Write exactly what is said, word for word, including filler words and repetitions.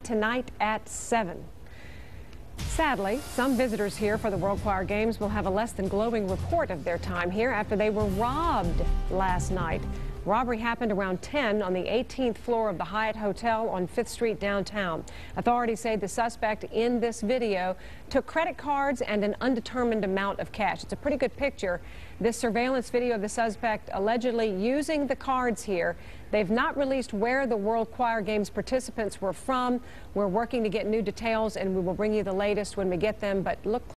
tonight at seven. Sadly, some visitors here for the World Choir Games will have a less than glowing report of their time here after they were robbed last night. Robbery happened around ten on the eighteenth floor of the Hyatt Hotel on fifth street downtown. Authorities say the suspect in this video took credit cards and an undetermined amount of cash. It's a pretty good picture. This surveillance video of the suspect allegedly using the cards here. They've not released where the World Choir Games participants were from. We're working to get new details, and we will bring you the latest when we get them, but look